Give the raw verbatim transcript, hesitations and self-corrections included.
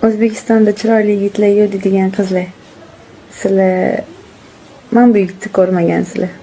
O'zbekistonda chiroyli yigitlar yo'q deydigan qizlar. Sizlar, men bu yigitni ko'rmagansizlar.